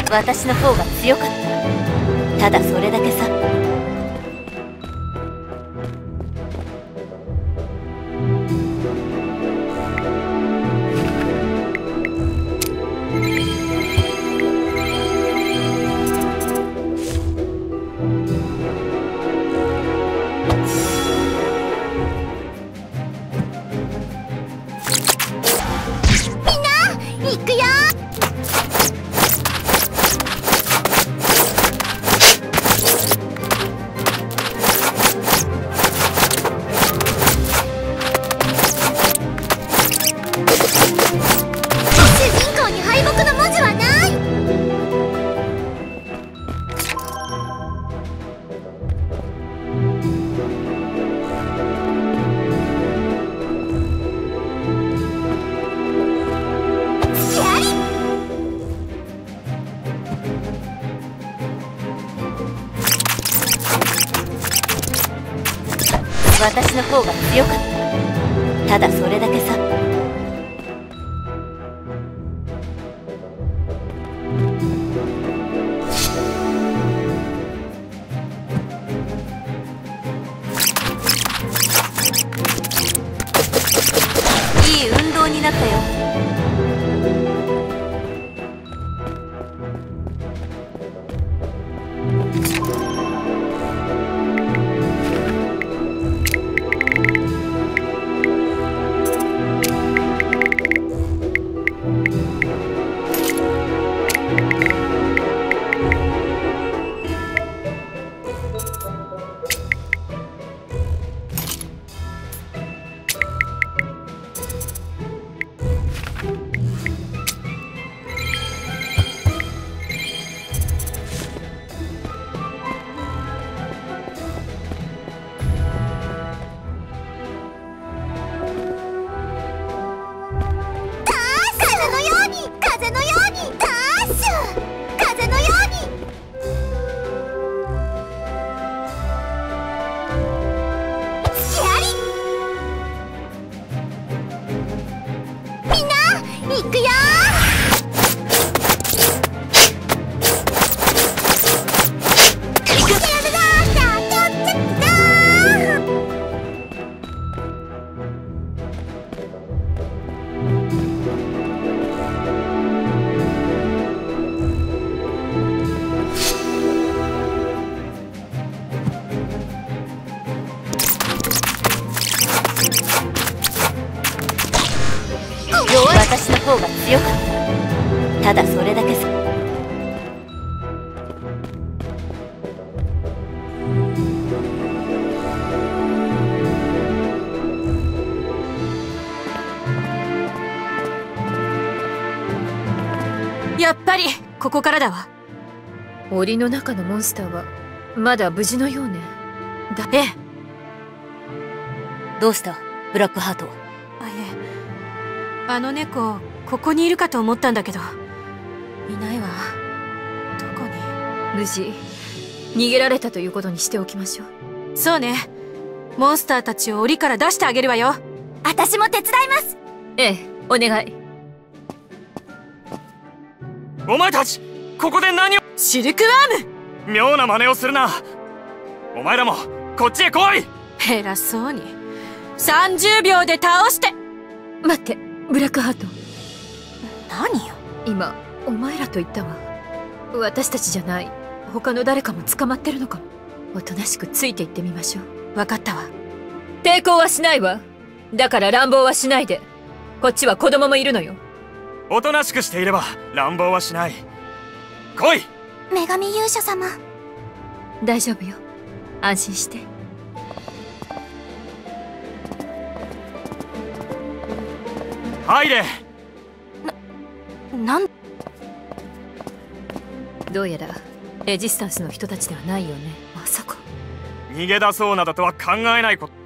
私の方が強かった。ただそれだけさ。私の方が強かった。ただそれだけさ。いい運動になったよ。私の方が強かった。ただそれだけさ。 やっぱりここからだわ。檻の中のモンスターはまだ無事のようね。 ええ。どうしたブラックハート。 あ、いえ、あの猫ここにいるかと思ったんだけどいないわ。どこに。無事逃げられたということにしておきましょう。そうね。モンスターたちを檻から出してあげるわよ。 私も手伝います。 ええ、お願い。 お前たちここで何を。 シルクワーム。妙な真似をするな。お前らもこっちへ来い。 偉そうに。30秒で倒して。待って、ブラックハート。 何よ今お前らと言ったわ。私たちじゃない他の誰かも捕まってるのかも。おとなしくついていってみましょう。分かったわ。抵抗はしないわ。だから乱暴はしないで。こっちは子供もいるのよ。 おとなしくしていれば乱暴はしない。来い女神勇者様。 大丈夫よ。安心して。 入れ。 どうやらレジスタンスの人たちではないよね。まさか逃げ出そうなどとは考えないこと。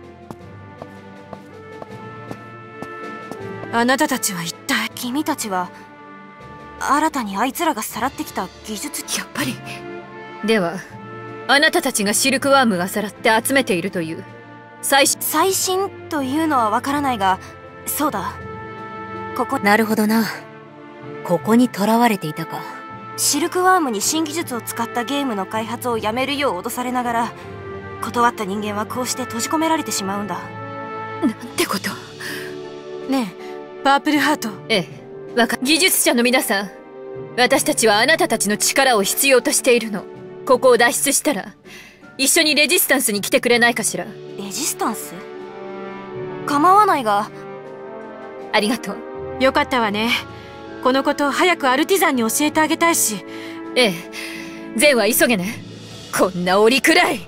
あなたたちは一体。 君たちは新たにあいつらがさらってきた技術。 やっぱり。ではあなたたちがシルクワームがさらって集めているという最新というのはわからないが、そうだ、ここ。なるほどな。ここに囚われていたか。 シルクワームに新技術を使ったゲームの開発をやめるよう脅されながら、断った人間はこうして閉じ込められてしまうんだ。 なんてこと。ねえ、パープルハート。ええ、技術者の皆さん、私たちはあなたたちの力を必要としているの。ここを脱出したら一緒にレジスタンスに来てくれないかしら。 レジスタンス？構わないが。 ありがとう。よかったわね。このことを早くアルティザンに教えてあげたいし。ええ、ゼンは急げね。こんな檻くらい。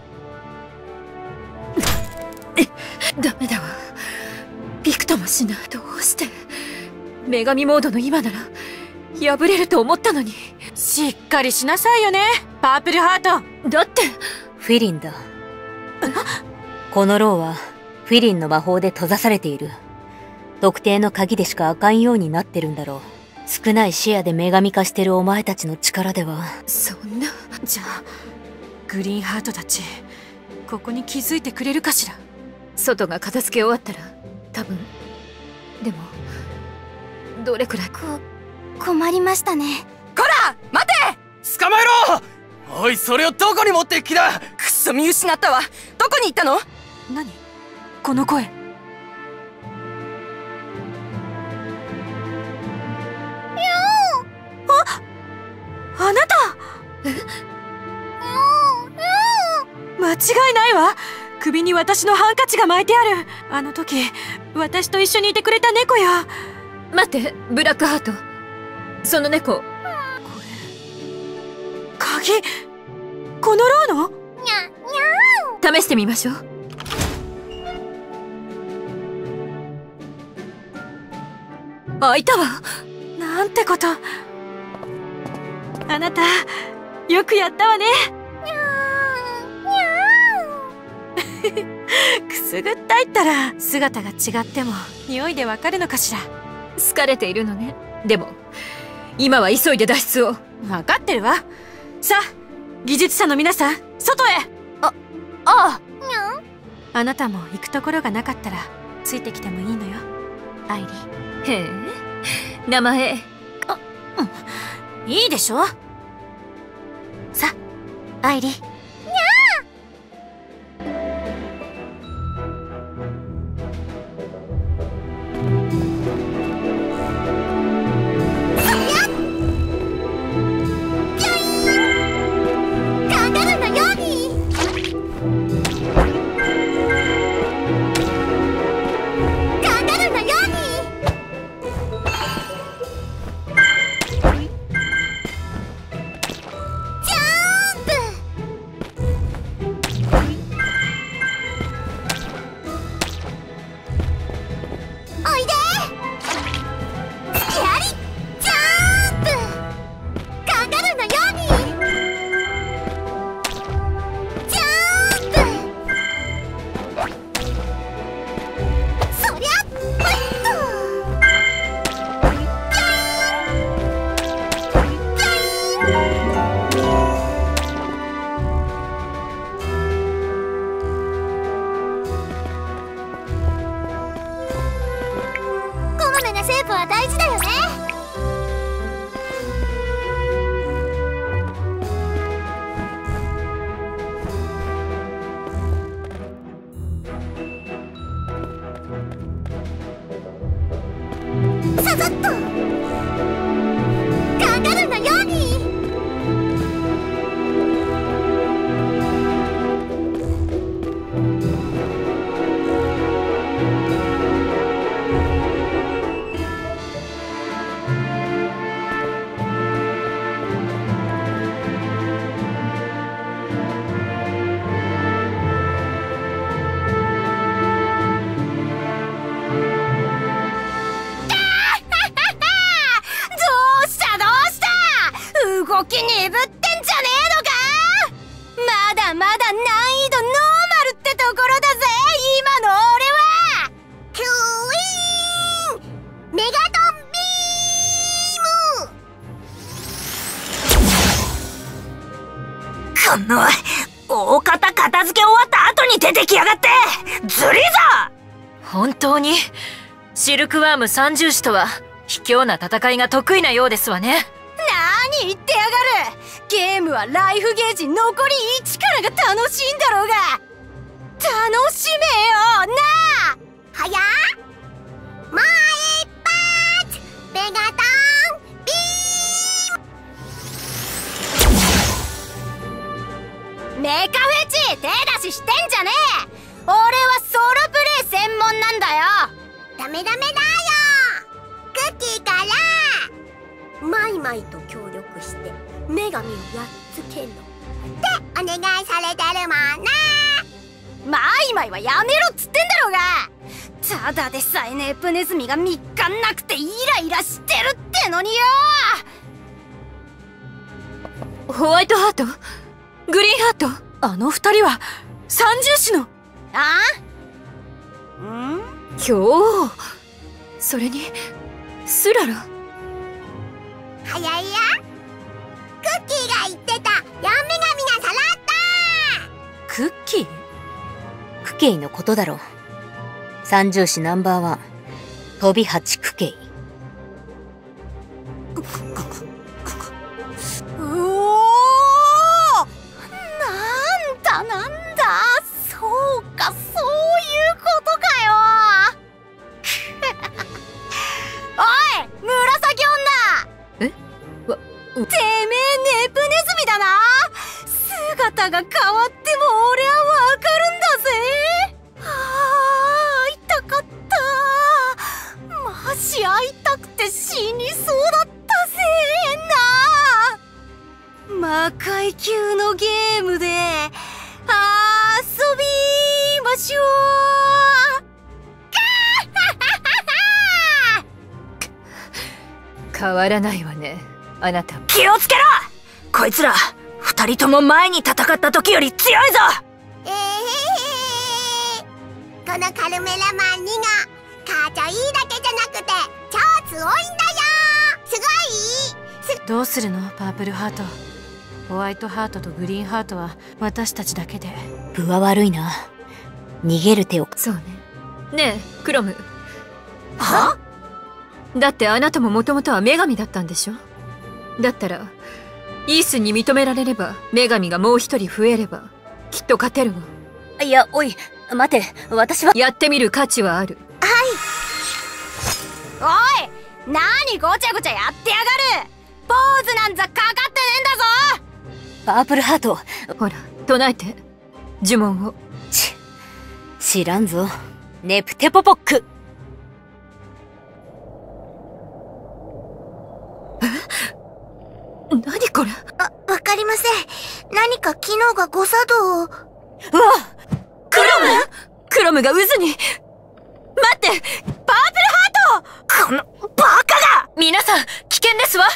ダメだわ。びくともしない。どうして女神モードの今なら破れると思ったのに。しっかりしなさいよね、パープルハート。だって。 フィリンだ。この牢はフィリンの魔法で閉ざされている。特定の鍵でしか開かんようになってるんだろう。少ない視野で女神化してるお前たちの力では。 そんな。じゃあグリーンハートたちここに気づいてくれるかしら。外が片付け終わったら多分。でもどれくらい。 困りましたね。 こら待て。 捕まえろ。おい、それをどこに持っていく気だ。 くっそ、見失ったわ。どこに行ったの？ 何この声。あなた。間違いないわ。首に私のハンカチが巻いてある。あの時私と一緒にいてくれた猫や。待って、ブラックハート、その猫。これ鍵。この牢の。試してみましょう。開いたわ。なんてこと。あなたよくやったわね。くすぐったいったら姿が違っても匂いでわかるのかしら。好かれているのね。でも今は急いで脱出を。分かってるわ。さあ技術者の皆さん、外へ。ああ。あなたも行くところがなかったらついてきてもいいのよ、アイリ。へえ、名前。あ、うん、いいでしょ。さあアイリ。 大方片付け終わった後に出てきやがって。ずりざ。 本当にシルクワーム三獣士とは卑怯な戦いが得意なようですわね。 何言ってやがる。ゲームはライフゲージ残り1からが楽しいんだろうが。楽しめよなあ。 はやもう一発メガトンビーム。 メカフェチ手出ししてんじゃねえ。俺はソロプレイ専門なんだよ。 ダメダメだよ。クッキーからマイマイと協力して女神をやっつけろってお願いされてるもんな。 マイマイはやめろっつってんだろうが。ただでさえネプネズミが3日なくてイライラしてるってのによ。ホワイトハート、グリーンハート、あの2人は三獣士の。ああ？今日それにスララ。 はやいや、クッキーが言ってた4女神が揃った。 クッキー？クケイのことだろう。三獣士ナンバーワン、飛び八クケイ。 うおー、なんだそうか、そういうことかよ。おい紫女。てめえネプネズミだな。姿が変わっても俺はわかるんだぜ。会いたかった。マジ会いたくて死にそうだったぜな。魔界級のゲームで遊びましょう。変わらないわね、あなた。 気をつけろ。こいつら2人とも前に戦った時より強いぞ。 このカルメラマン2がかっちょいいだけじゃなくて超強いんだよ。すごい。 どうするのパープルハート。ホワイトハートとグリーンハートは私たちだけで。 分は悪いな。逃げる手を。 そうね。ねえクロム。は？だってあなたももともとは女神だったんでしょ。だったらイースに認められれば、女神がもう一人増えればきっと勝てるわ。 いや、おい待て、私は。 やってみる価値はある。はい。おい、何ごちゃごちゃやってやがる。ポーズなんざかかってねえんだぞ。 パープルハート。 ほら唱えて呪文を。 知らんぞ。ネプテポポック。 何これ。 わかりません。何か機能が誤作動を。 うわっ、 クロムが渦に。待って、パープルハート。 このバカが。 皆さん危険ですわ。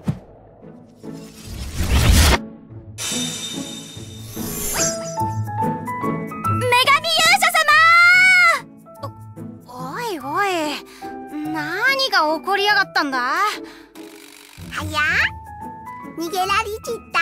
女神勇者様。 おいおい、何が起こりやがったんだ。 はや逃げられちった。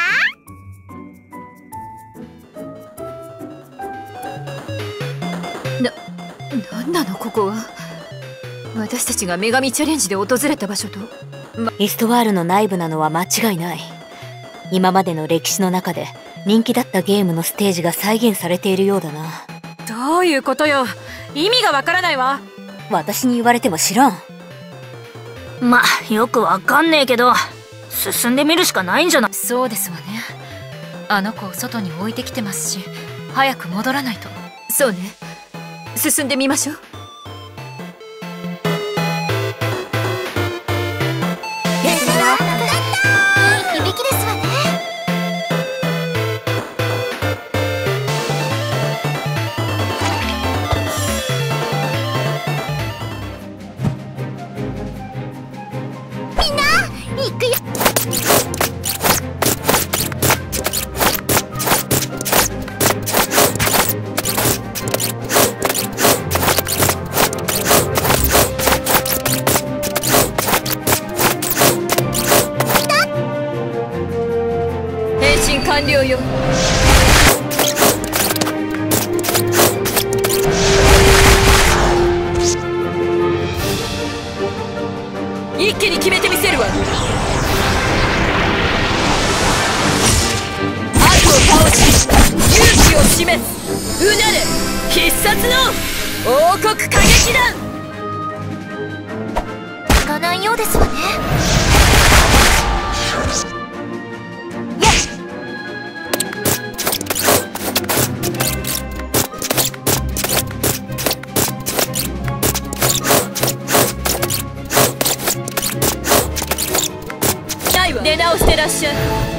なんなのここは。私たちが女神チャレンジで訪れた場所と。 イストワールの内部なのは間違いない。今までの歴史の中で人気だったゲームのステージが再現されているようだな。 どういうことよ。意味がわからないわ。 私に言われても知らん。 まあよくわかんねえけど、進んでみるしかないんじゃない。 そうですわね。あの子を外に置いてきてますし、早く戻らないと。そうね、進んでみましょう。 いい響きですわね。みんな行くよ。 完了よ。一気に決めてみせるわ。 うなる必殺の王国歌劇団。 行かないようですわね。 出直してらっしゃい。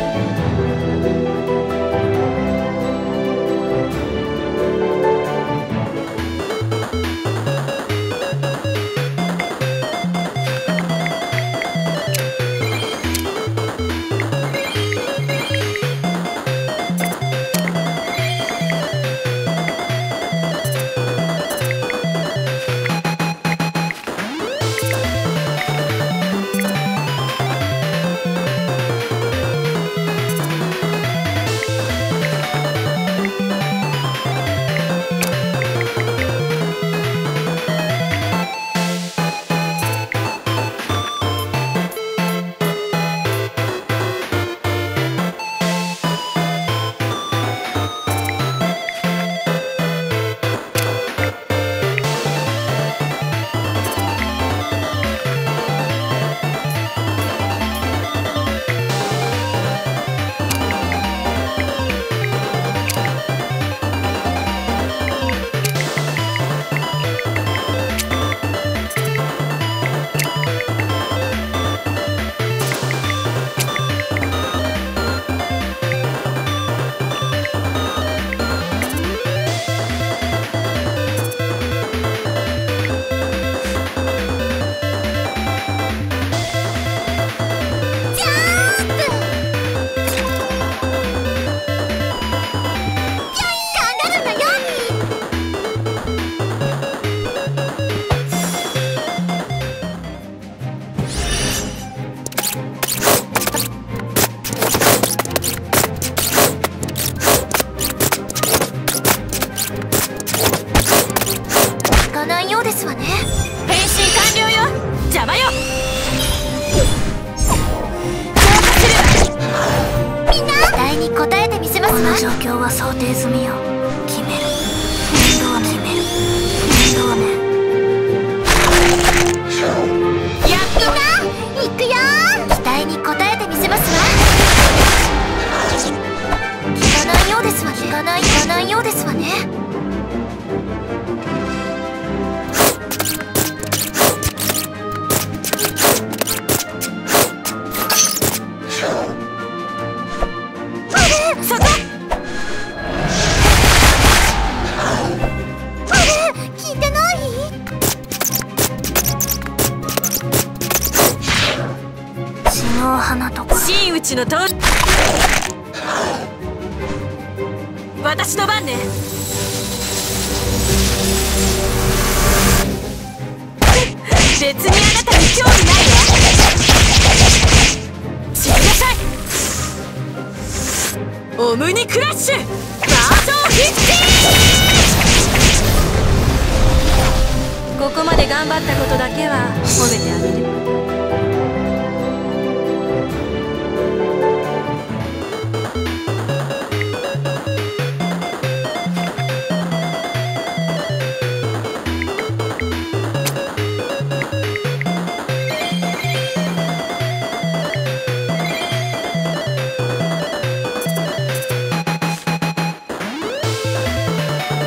ですわね。 変身完了よ。邪魔よ。 みんな期待に応えてみせますわ。 この状況は想定済みよ。決める。面倒は決める。面倒はね。 やっと行くよ。期待に応えてみせますわ。聞かないようですわね。聞かないようですわね。 真打ちのと私の番ね。別にあなたに興味ないわ。死になさい。オムニクラッシュバージョン50。ここまで頑張ったことだけは褒めてあげる。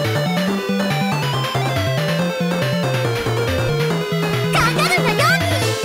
カンガルーのように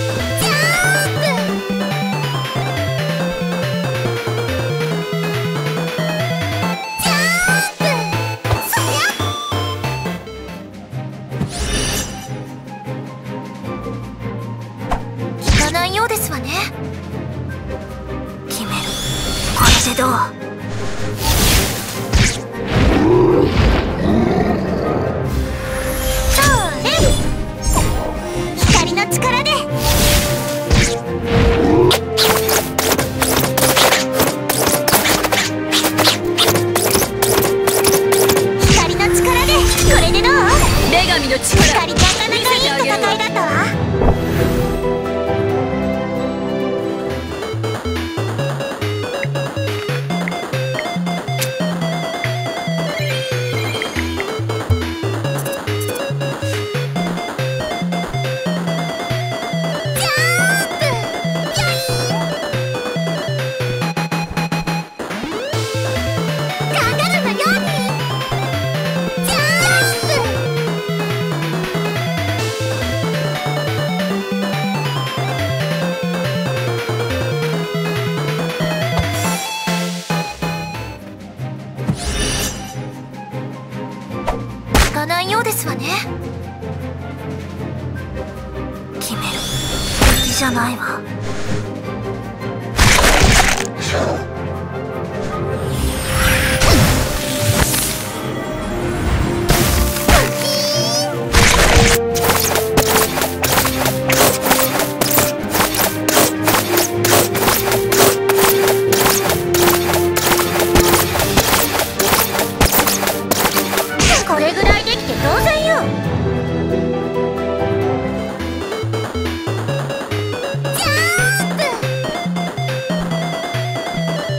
らないようですわね。 決める敵じゃないわ。 これぐらいできて当然よ。ジャンプ。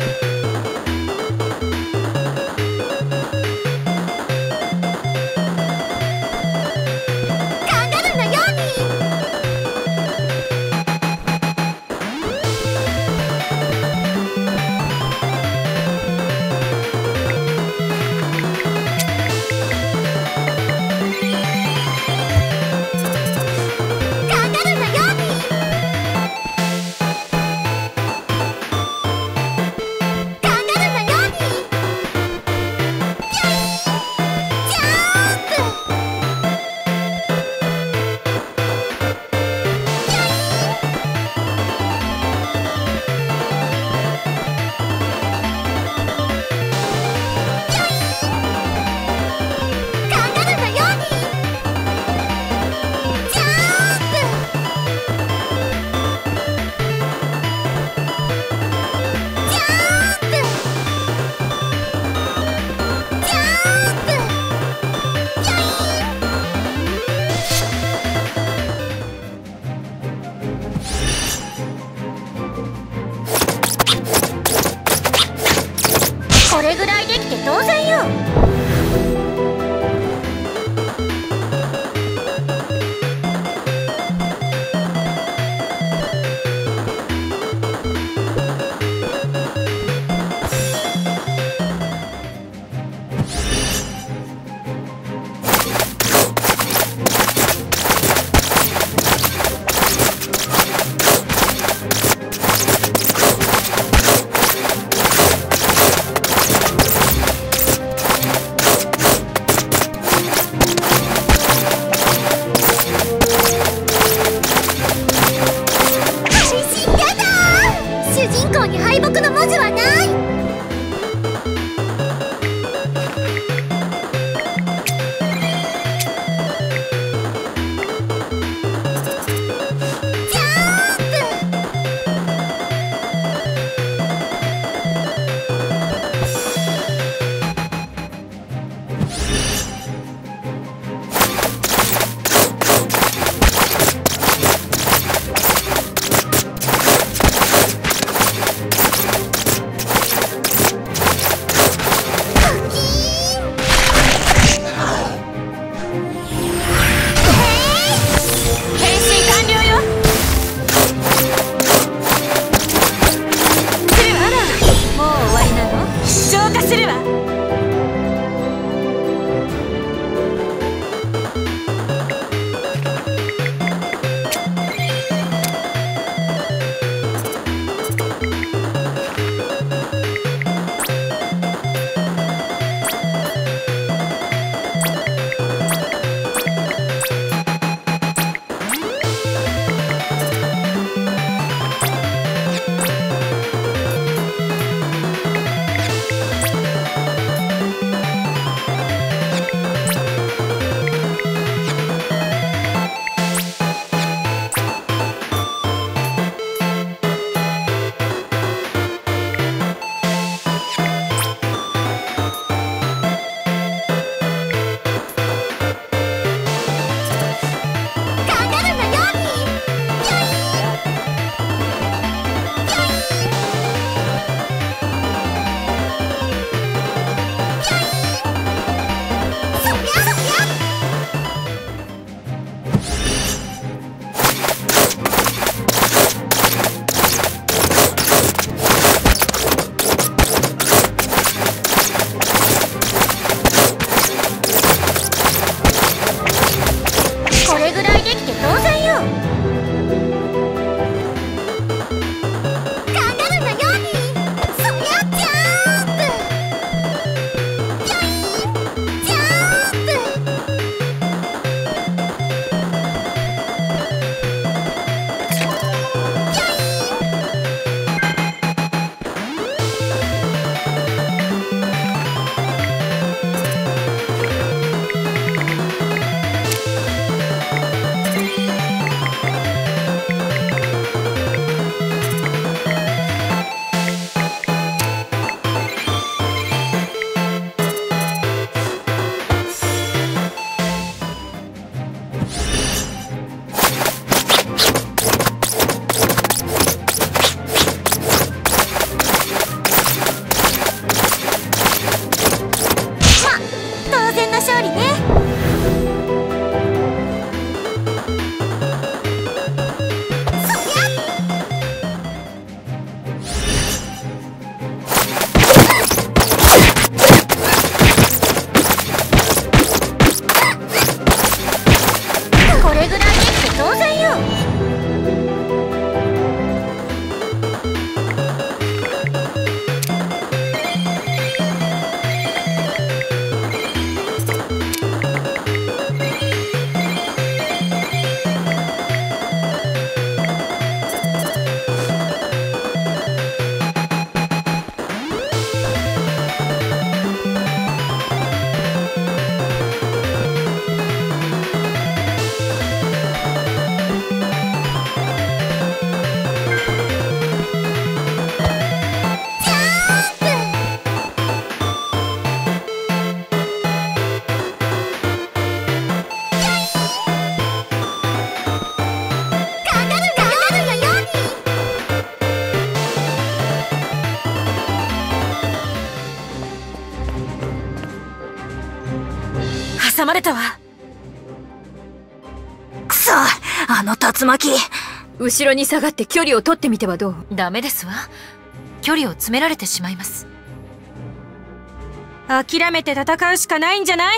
挟まれたわ。 くそ、あの竜巻。 後ろに下がって距離を取ってみてはどう？ダメですわ。距離を詰められてしまいます。諦めて戦うしかないんじゃない？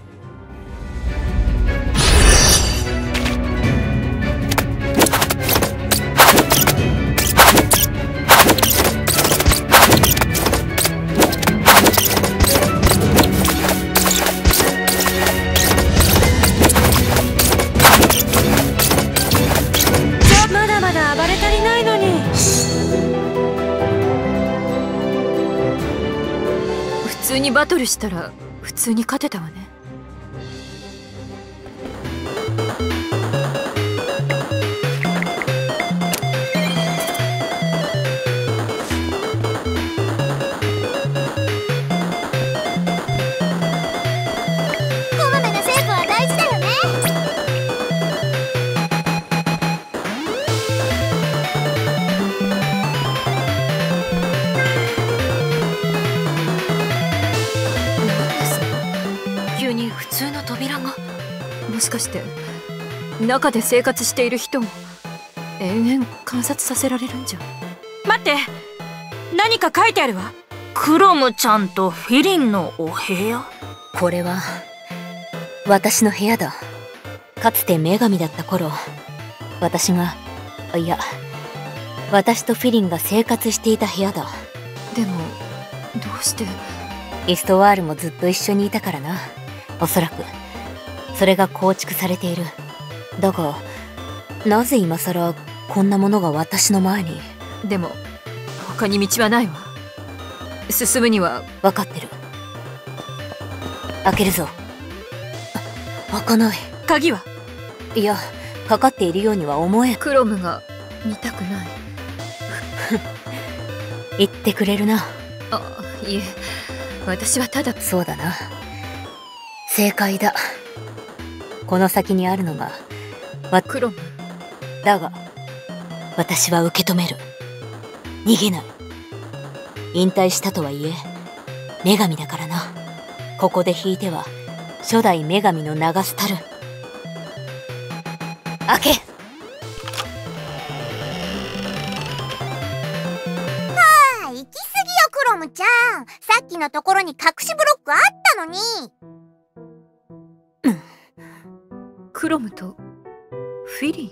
まだまだ暴れ足りないのに。普通にバトルしたら普通に勝てたわね。 こまめなセーブは大事だよね。 急に普通の扉が。もしかして中で生活している人を延々観察させられるんじゃ。待って、何か書いてあるわ。 クロムちゃんとフィリンのお部屋。 これは私の部屋だ。かつて女神だった頃、私とフィリンが生活していた部屋だ。 でもどうして？ イストワールもずっと一緒にいたからな。おそらくそれが構築されている。だがなぜ今さらこんなものが私の前に。 でも他に道はないわ。進むには。 分かってる。開けるぞ。開かない。 鍵は？ いや、かかっているようには思えん。 クロムが見たくない。 言ってくれるな。 あ、いえ、私はただ。 そうだな。正解だ。この先にあるのがクロムだが、私は受け止める。逃げない。引退したとはいえ女神だからな。ここで引いては初代女神の名が廃る。開け。 行き過ぎよクロムちゃん。さっきのところに隠しブロックあったのに。 クロムとフィリン。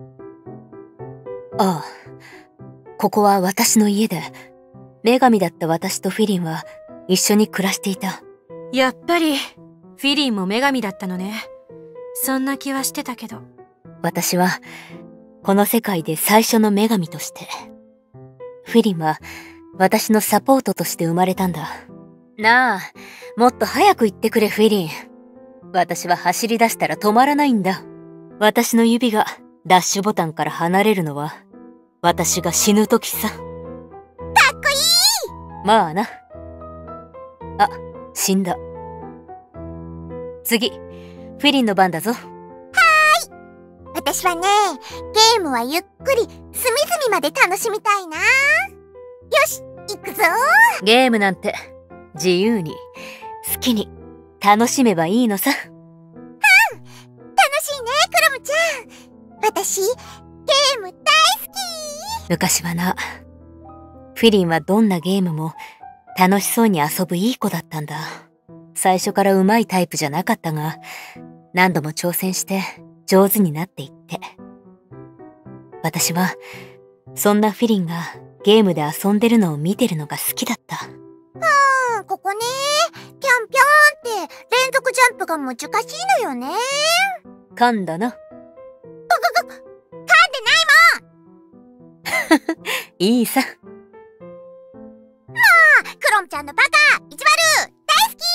ああ、ここは私の家で、女神だった私とフィリンは一緒に暮らしていた。 やっぱりフィリンも女神だったのね。そんな気はしてたけど。 私はこの世界で最初の女神として、フィリンは私のサポートとして生まれたんだ。なあ、もっと早く言ってくれフィリン。私は走り出したら止まらないんだ。私の指がダッシュボタンから離れるのは私が死ぬ時さ。かっこいい。 まあな。あ、死んだ。次、フィリンの番だぞ。 私はね、ゲームはゆっくり隅々まで楽しみたいな。よし、行くぞ。 ゲームなんて自由に好きに楽しめばいいのさ。 楽しいねクロムちゃん。私ゲーム大好き。 昔はな、フィリンはどんなゲームも楽しそうに遊ぶいい子だったんだ。最初から上手いタイプじゃなかったが、何度も挑戦して上手になっていって。私はそんなフィリンがゲームで遊んでるのを見てるのが好きだった。 ここね、ぴょんぴょんって連続ジャンプが難しいのよね。 噛んだな。 噛んでないもん。 いいさ。 クロムちゃんのバカ意地悪大好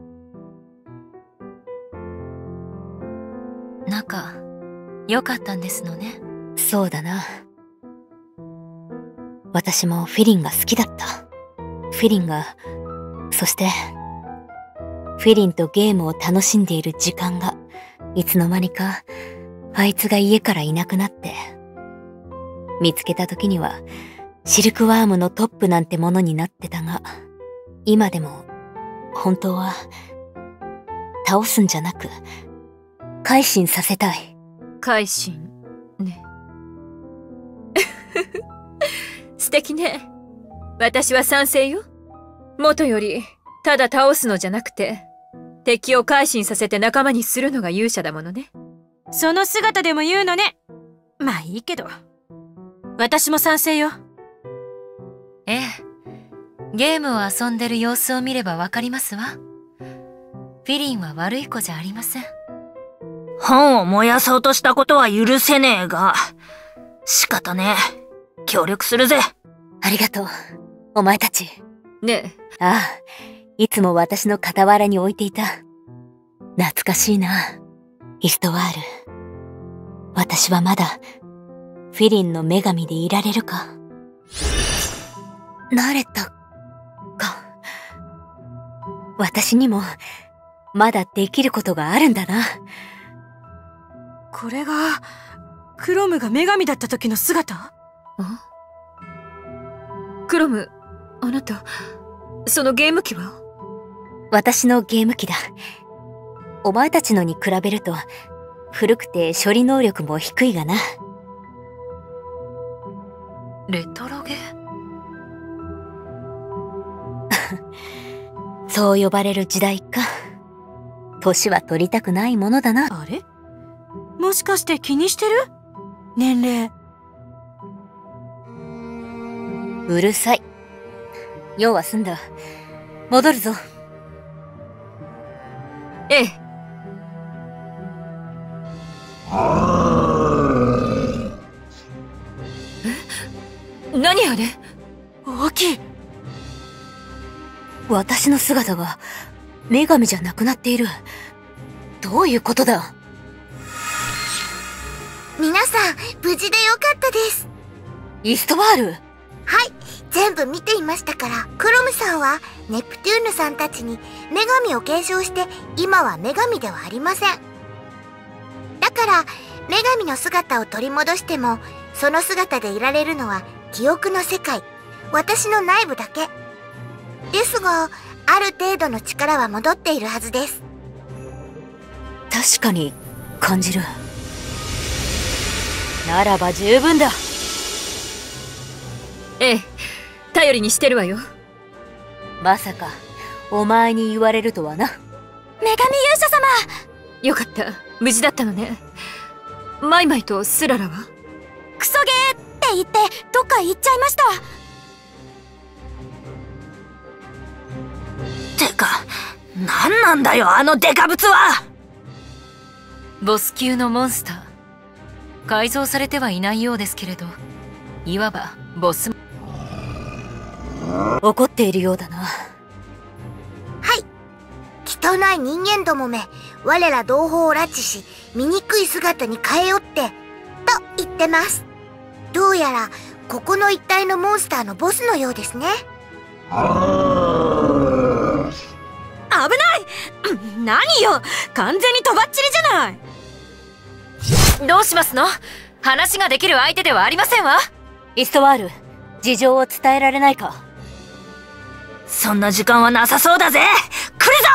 き。 仲良かったんですのね。 そうだな。私もフィリンが好きだった。フィリンが、そしてフィリンとゲームを楽しんでいる時間がいつの間にかあいつが家からいなくなって、見つけた時にはシルクワームのトップなんてものになってたが、今でも本当は倒すんじゃなく、改心させたい。 改心ね。素敵ね。私は賛成よ。元よりただ倒すのじゃなくて、敵を改心させて仲間にするのが勇者だものね。 その姿でも言うのね。まあいいけど、私も賛成よ。 ええ、ゲームを遊んでる様子を見ればわかりますわ。フィリンは悪い子じゃありません。 本を燃やそうとしたことは許せねえが、仕方ねえ。協力するぜ。 ありがとう、お前たち。 ねえ。 ああ、いつも私の傍らに置いていた。懐かしいな、イストワール。私はまだ、フィリンの女神でいられるか。慣れたか。私にも、まだできることがあるんだな。 これが、クロムが女神だった時の姿？ クロム、あなた、そのゲーム機は？ 私のゲーム機だ。お前たちのに比べると、古くて処理能力も低いがな。 レトロゲー？ そう呼ばれる時代か。年は取りたくないものだな。 あれ？もしかして気にしてる？年齢。 うるさい。用は済んだ。戻るぞ。 ええ。何あれ？ 大きい。 私の姿が女神じゃなくなっている。どういうことだ？ 皆さん無事でよかったです。 イストワール。 はい、全部見ていましたから。クロムさんはネプテューヌさんたちに女神を継承して今は女神ではありません。だから女神の姿を取り戻してもその姿でいられるのは記憶の世界、私の内部だけですが、ある程度の力は戻っているはずです。 確かに感じる。ならば十分だ。 ええ、頼りにしてるわよ。 まさかお前に言われるとはな。 女神勇者様、 よかった、無事だったのね。マイマイとスララは？ クソゲーって言ってどっか行っちゃいました。 てか、何なんだよあのデカブツは。 ボス級のモンスター。改造されてはいないようですけれど、いわばボス。 怒っているようだな。 はい、汚い人間どもめ、我ら同胞を拉致し醜い姿に変えよってと言ってます。どうやらここの一帯のモンスターのボスのようですね。 危ない！何よ！完全にとばっちりじゃない！ どうしますの？話ができる相手ではありませんわ。 イストワール、事情を伝えられないか？ そんな時間はなさそうだぜ。来るぞ！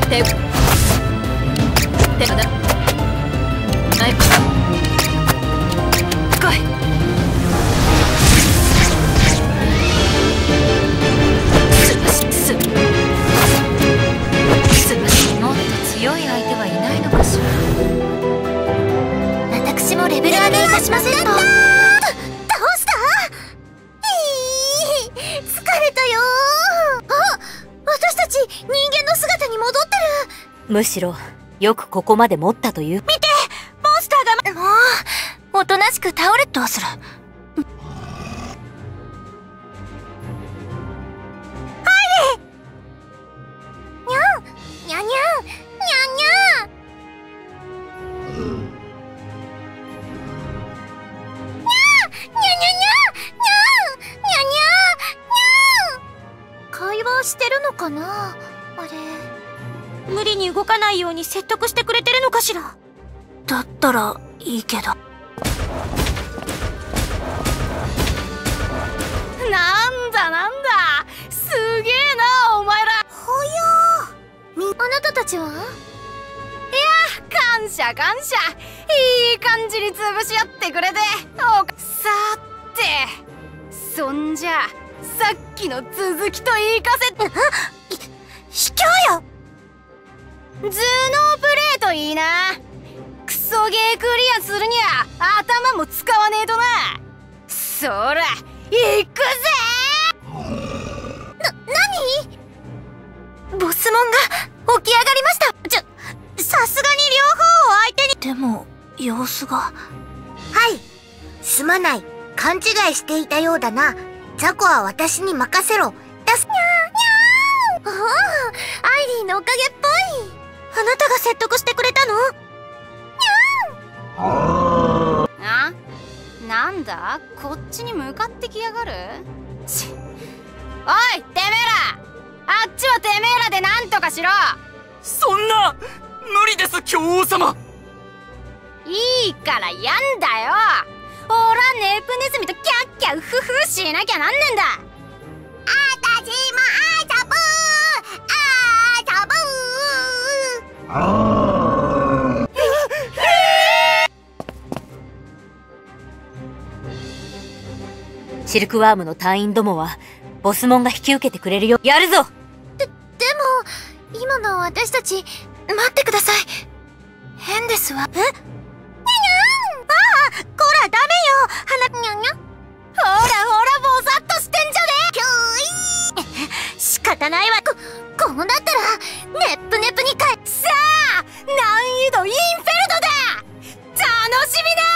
もっと強い相手はいないのかしら。 私もレベル上げいたしませんと。倒した？疲れたよ。あ、私たち人間の姿に戻ってる。 むしろよくここまで持ったという。 見て、モンスターがもうおとなしく倒れ。どうする？にゃにゃにゃにゃ会話してるのかな。あれ、 無理に動かないように説得してくれてるのかしら。 だったらいいけど。 なんだなんだ、すげえなお前ら。 ほよー。あなたたちは？ いや、感謝感謝。いい感じに潰し合ってくれて。さて、そんじゃさっきの続きと言いかせて。 卑怯よ。 頭脳プレーといいな。クソゲークリアするには頭も使わねえとな。そら行くぜ。 ボスモンが起き上がりました。さすがに両方を相手に。 でも様子が。 はい、すまない。勘違いしていたようだな。ザコは私に任せろ。にゃーにゃー。おお、アイリーのおかげっぽい。あなたが説得してくれたの？ あ、なんだ、こっちに向かってきやがる。ち、おいてめえら、あっちはてめえらでなんとかしろ。 そんな無理です、教王様。 いいからやんだよ。おらネプネズミとキャッキャウフフしなきゃなんねんだ。 あたちも遊ぶシルクワームの隊員どもはボスモンが引き受けてくれるよ。やるぞ。 でも今の私たち、待ってください。変ですわ。にゃにゃん。ああ、こらダメよ。にゃにゃ。 ほらほら、ぼさっとしてんじゃねえ。 きゅい。仕方ないわ。こうなったらネップネプに変え。 さあ、難易度インフェルドだ。楽しみだ。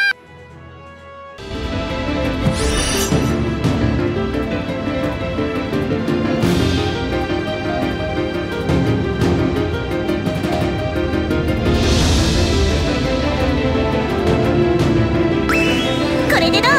これでどう？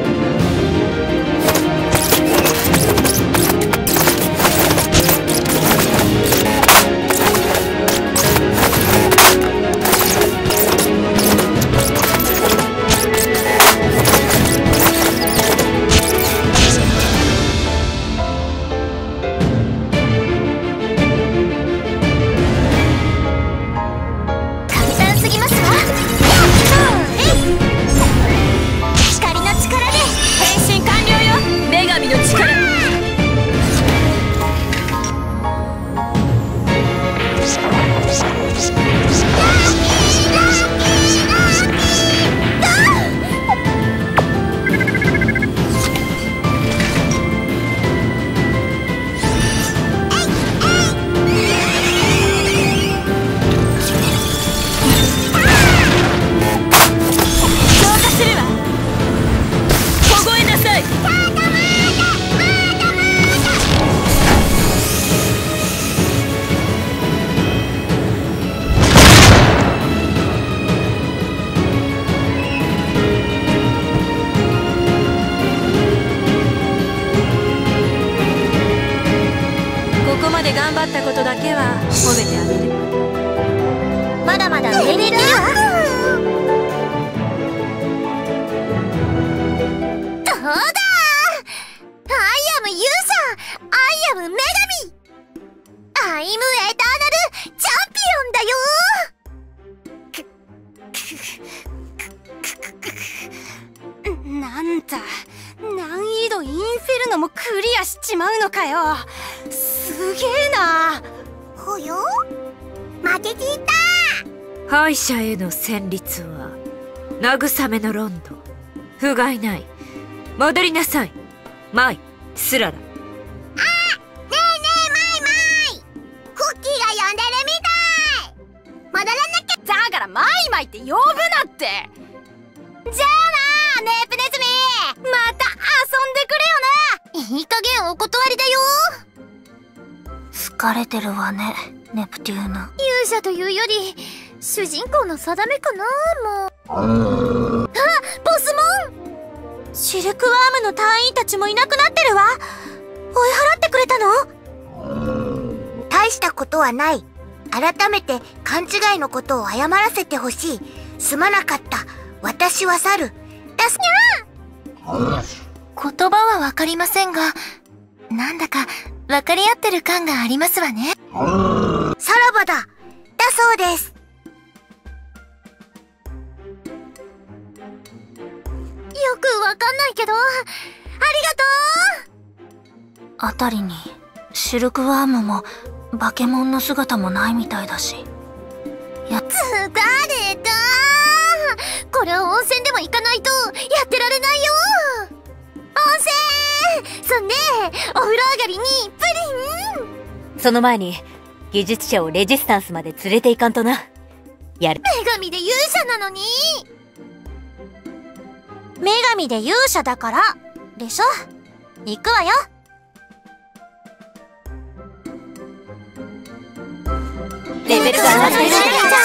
頑張ったことだけは褒めてあげる。 まだまだ上に行くよ。どうだ！ I am ユーザー、I am 女神、アイムエターナルた難易度インフェルノもクリアしちまうのかよ。すげえな。 ほよ、負けていた。 敗者への戦慄は慰めのロンド。不甲斐ない。戻りなさいマイスララ。 ねえねえマイマイ、クッキーが呼んでるみたい。戻らなきゃ。 だからマイマイって呼ぶなって。じゃあなネープネズミ、また遊んでくれよな。 いい加減お断りだよ。 疲れてるわね、ネプテューヌ。 勇者というより主人公の定めかな。もうあ、ボスモン。 シルクワームの隊員たちもいなくなってるわ。追い払ってくれたの？ 大したことはない。改めて勘違いのことを謝らせてほしい。すまなかった。私は去る。だすにゃ言葉はわかりませんが、なんだか分かり合ってる感がありますわね。 さらばだ。だそうです。よくわかんないけど、ありがとう。 あたりにシルクワームもバケモンの姿もないみたいだし。 疲れた。これは温泉でも行かないとやってられないよ。温泉。そんでお風呂上がりにプリン。 その前に技術者をレジスタンスまで連れていかんとな。やる。 女神で勇者なのに。 女神で勇者だからでしょ。行くわよ。 レベルが上がってる。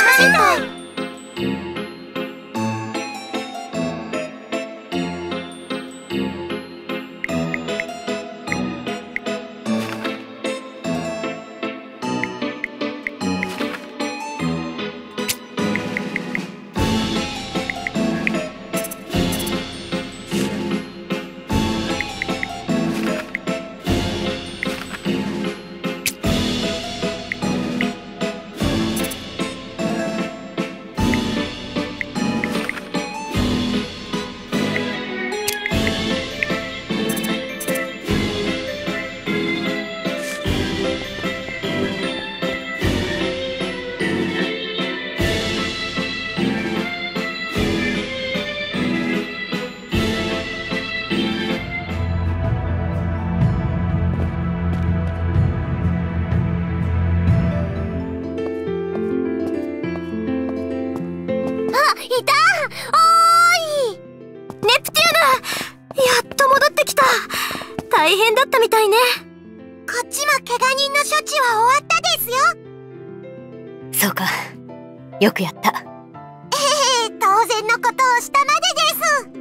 いた。おーい、ネプテューヌ、やっと戻ってきた。大変だったみたいね。こっちも怪我人の処置は終わったですよ。 そうか、よくやった。 当然のことをしたまでです。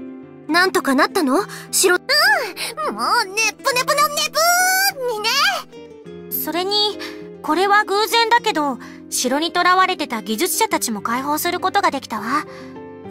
なんとかなったの？城。もうネプネプのネプにね。 それにこれは偶然だけど、城に囚われてた技術者たちも解放することができたわ。 すごい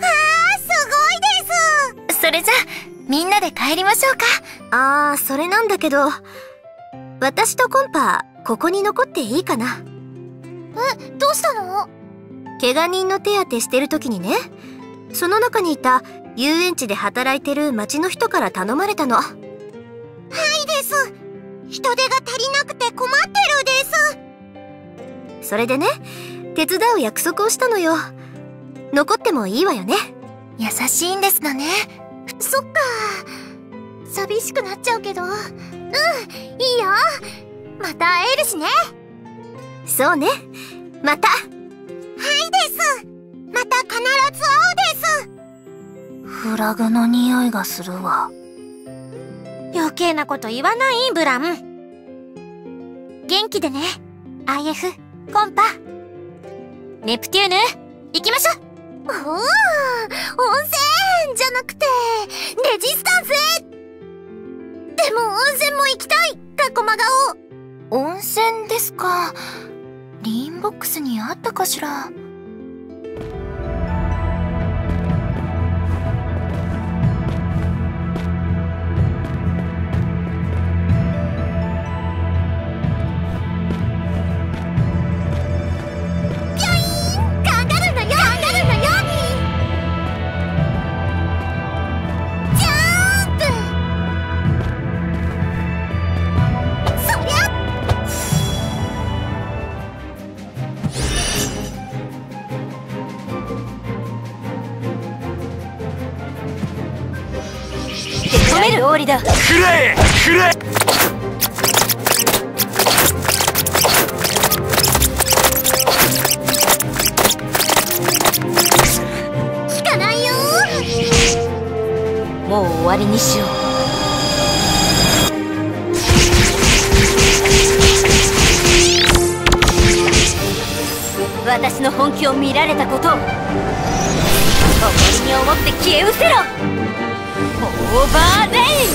です。 それじゃみんなで帰りましょうか。 それなんだけど、私とコンパここに残っていいかな。どうしたの？怪我人の手当てしてる時にね、その中にいた遊園地で働いてる町の人から頼まれたの。はいです。人手が足りなくて困ってるです。それでね、手伝う約束をしたのよ。残ってもいいわよね。 優しいんですのね。 そっか。寂しくなっちゃうけど、いいよ。また会えるしね。そうね。また。はいです。また必ず会うです。 フラグの匂いがするわ。 余計なこと言わないブラン。元気でね。IF、コンパ。ネプテューヌ、行きましょう。 温泉じゃなくてレジスタンス。でも温泉も行きたい。タコマ顔。 温泉ですか。リーンボックスにあったかしら。 じゃーん。 通りだ。 くれくれ。 効かないよ。 もう終わりにしよう。私の本気を見られたことを誇りに思って消え失せろ。オーバーレイ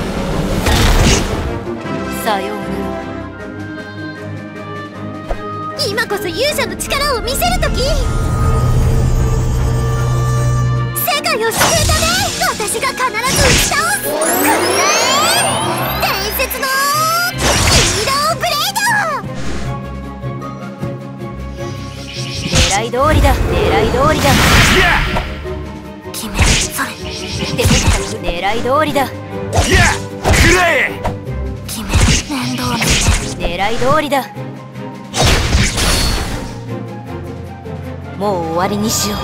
ン。さようなら。 今こそ勇者の力を見せる時。世界を救うため私が必ず打ち倒す。伝説のヒーローブレイド。 狙い通りだ。狙い通りだ。 決めそれ。 狙い通りだ。 くれ。 決め面倒見て。 狙い通りだ。もう終わりにしよう。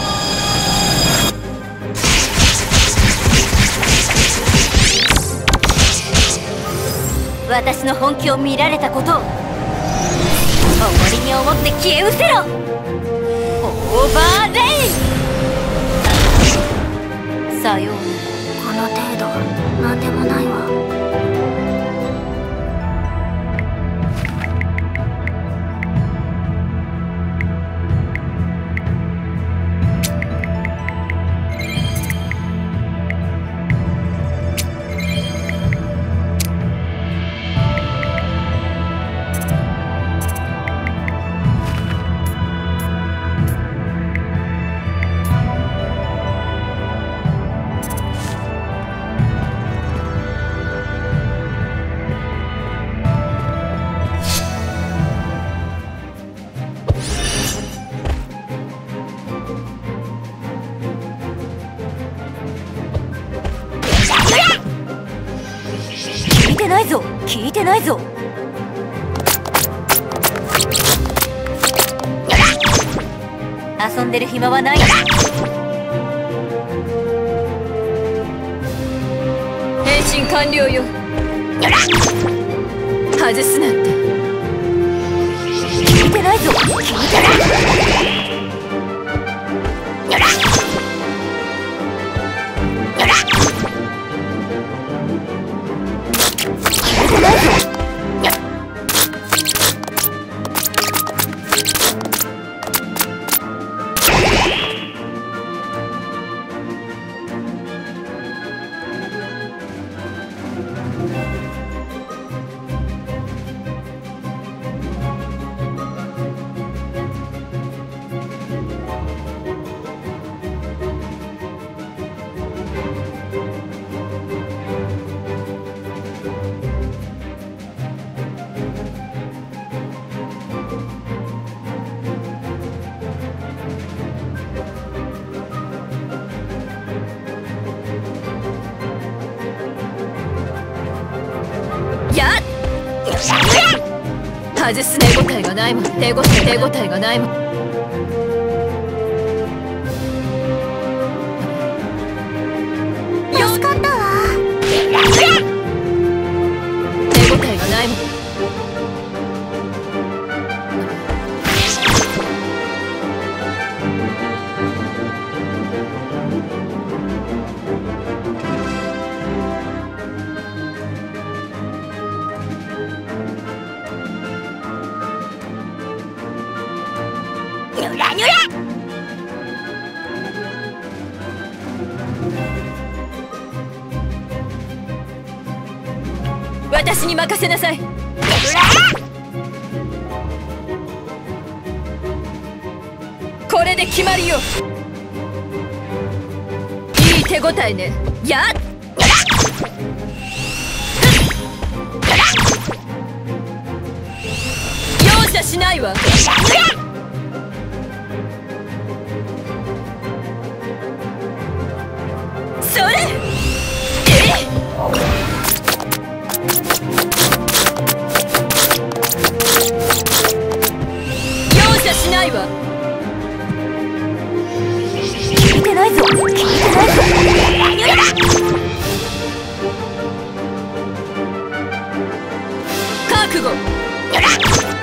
私の本気を見られたことを誇りに思って消え失せろ。オーバーレイン。さようなら。 この程度なんでもないわ。 聞いてないぞ。遊んでる暇はない。 変身完了よ。外すなんて。 聞いてないぞ。聞いてない。 外す手応えがないもん。手応えがないもん。 助かったわ。 手応えがないもん。私に任せなさい。これで決まりよ。いい手応えね。やっ容赦しないわ。それ容赦しないわ。 聞いてないぞ。聞いてないぞ。 護。